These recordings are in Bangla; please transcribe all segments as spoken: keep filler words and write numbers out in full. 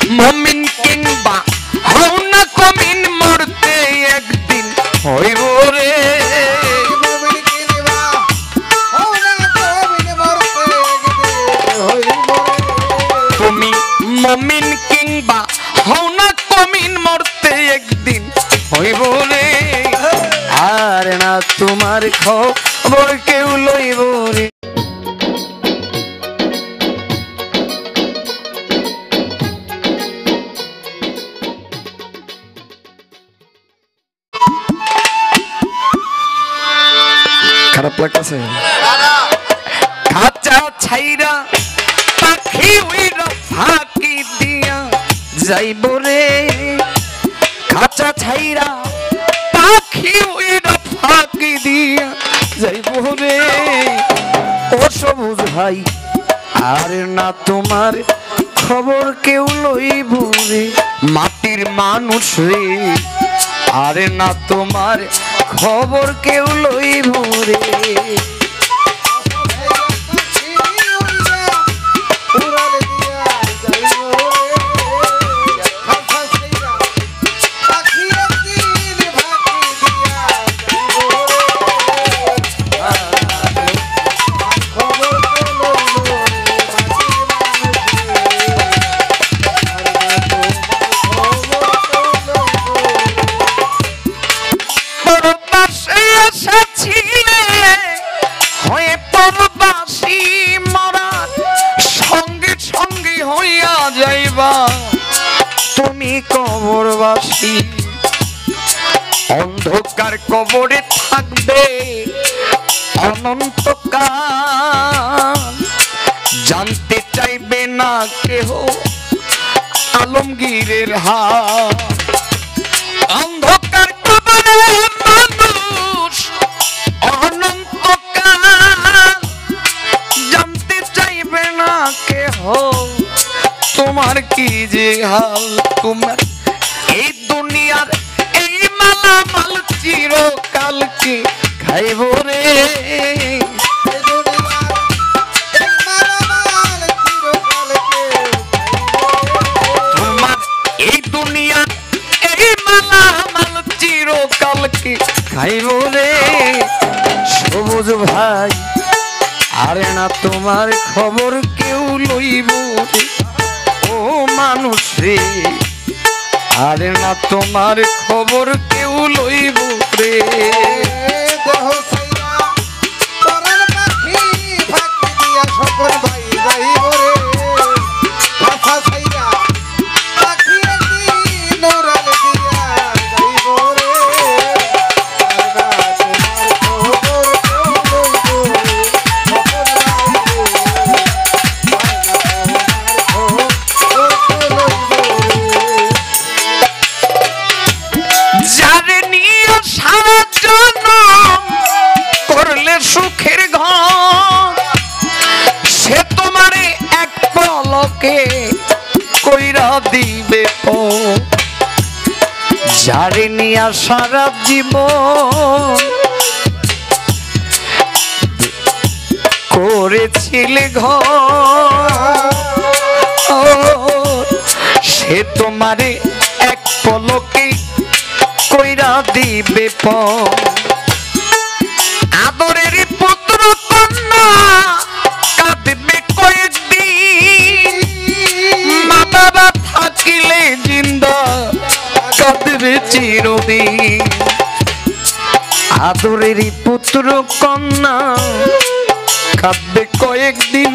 মমিন কিংবা হও না কমিন মরতে একদিন হইব রে তুমি মমিন কিংবা হও না কমিন মরতে একদিন হইব রে আর না তোমার খবর কেউ লইব রে খারাপ লাগতেছে কাঁচা ছাইরা পাখি উইরা ফাঁকি দিয়া যাইব রে কাঁচা ছাইরা পাখি উইরা ফাঁকি দিয়া যাইব রে ও সবুজ ভাই আর না তোমার খবর কেউ লইব রে মাটির মানুষ রে আর না তোমার খবর কেউ লইব রে তুমি কবরবাসী অন্ধকার কবরে থাকবে অনন্তকাল জানতে চাইবে না কেহ আলমগীরের হাল অন্ধকার কবরে মানুষ অনন্তকাল জানতে চাইবে না কেহ তোমার কি যে হাল তোমার এই দুনিয়ার এই মালামাল চিরকালকে খাইব রে তোমার এই দুনিয়ার এই মালামাল চিরকালকে খাইব রে সবুজ ভাই আরে না তোমার খবর কেউ লইব রে ও মানুষ রে আরে না তোমার খবর কেউ লইব রে দেহ ছাইরা পরাণ পাখি ফাঁকি দিয়া সকল ভাই যাইব রে কথা ছাইরা পাখি একদিন উড়াল দিয়া যাইব রে সুখের ঘর সে তোমারে এক পলকে কইরা দিবে পো যারে নিয়া সারা জীবন করেছিলে ঘর সে তোমারে এক পলকে কইরা দিবে পো আদরের পুত্র কন্যা কাঁদবে কয়েকদিন মা বাবা থাকিলে জিন্দা কাঁদবে চিরদিন আদরের পুত্র কন্যা কাঁদবে কয়েকদিন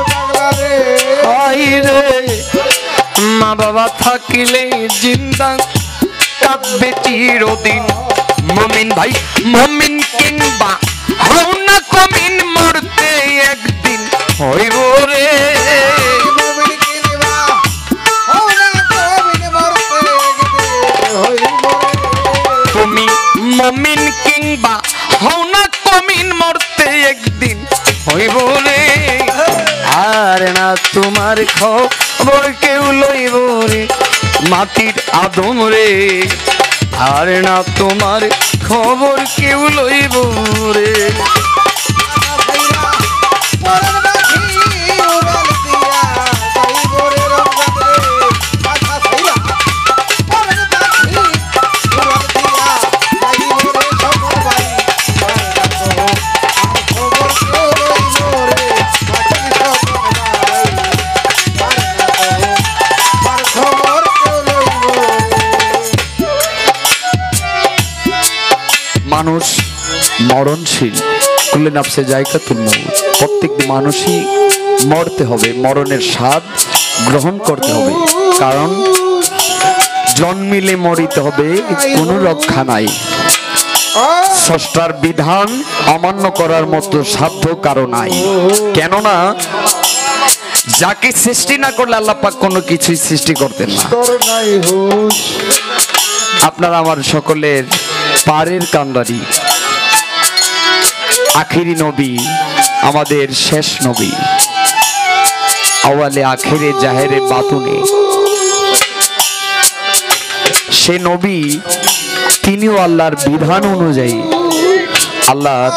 মা বাবা থাকিলে জিন্দা কাঁদবে চিরদিন মমিন ভাই মমিন কিংবা হও না কমিন মরতে একদিন হইব রে তুমি মমিন কিংবা হও না কমিন মরতে একদিন হইব রে আর না তোমার খবর কেউ লইব রে মাটির আদম রে আর না তোমার খবর কেউ লইব রে মরণশীল, কুল্লে নাফসে জায়গাতুল মউত। প্রত্যেক মানুষই মরতে হবে, মরণের স্বাদ গ্রহণ করতে হবে, কারণ জন্মিলে মরিতে হবে, কোনো রক্ষা নাই। স্রষ্টার বিধান অমান্য করার মতো সাধ্য কারো নাই, কেননা যাকে সৃষ্টি না করলে আল্লাহ পাক কোনো কিছুই সৃষ্টি করতেন না। আপনারা আমার সকলের পারের কান্ডারি, আখিরি নবী, আমাদের শেষ নবী, আওয়ালে আখেরে জাহেরে বাতুনে, সে নবী তিনিও আল্লাহর বিধান অনুযায়ী আল্লাহর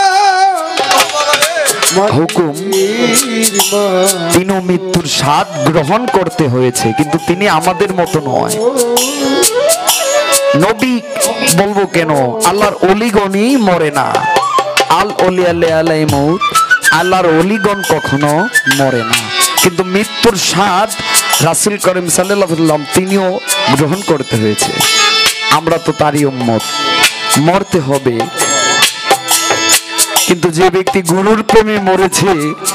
হুকুম তিনিও মৃত্যুর স্বাদ গ্রহণ করতে হয়েছে, কিন্তু তিনি আমাদের মতো নয়। নবী বলবো কেন, আল্লাহর অলিগণই মরে না। আল অলি আলাই মউত, আল্লাহর অলিগণ কখনো মরে না, কিন্তু মৃত্যুর স্বাদ রাসূল করিম সাল্লাল্লাহু আলাইহি ওয়াসাল্লাম তিনিও গ্রহণ করতে হয়েছে। আমরা তো তারই উম্মত, মরতে হবে। কিন্তু যে ব্যক্তি গুরুর প্রেমে মরেছে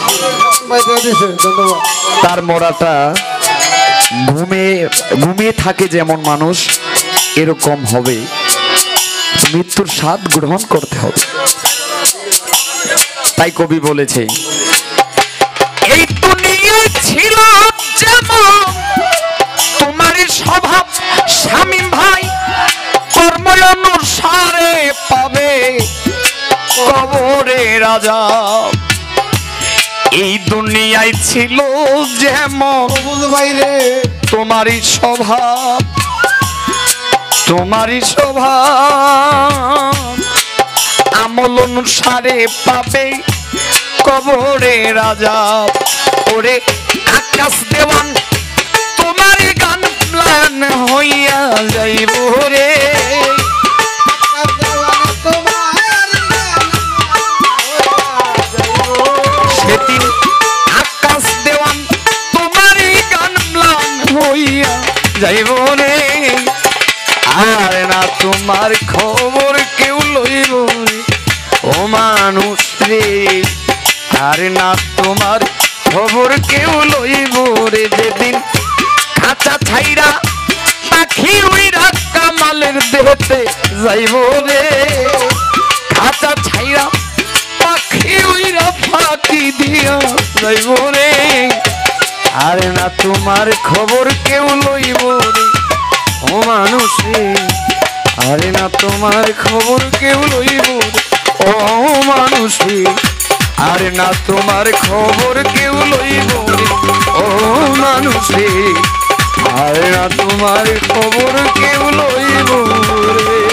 তার মরাটা ঘুমে ঘুমিয়ে থাকে যেমন মানুষ, এরকম হবে। মৃত্যুর স্বাদ গ্রহণ করতে হবে। তাই কবি বলেছে, এই দুনিয়ায় ছিল যেমন তোমার স্বভাব স্বামী ভাই, কর্ম অনুসারে পাবে কবরে রাজা। এই দুনিয়ায় ছিল যেমন তোমারই স্বভাব, তোমারই স্বভাব, আমল অনুসারে পাবে কবরে রাজা। ওরে আকাশ দেওয়ান তোমার গান প্লান হইয়া যাইব রে, সেদিন আকাশ দেওয়ান তোমার গান প্লান হইয়া যাইব রে। আর না তোমার খবর কেউ লইব রে ও মানুষ রে, আর না তোমার খবর কেউ লইব রে। যেদিন খাঁচা ছাইরা পাখি উইরা কামালের দেহতে যাইব রে, খাঁচা ছাইরা পাখি উইরা ফাঁকি দিয়া যাইব রে। আর না তোমার খবর কেউ লইব রে ও মানুষ রে, আরে না তোমার খবর কেউ লইব ও মানুষ রে, আরে না তোমার খবর কেউ লইব ও মানুষ রে, আরে না তোমার খবর কেউ লইব রে।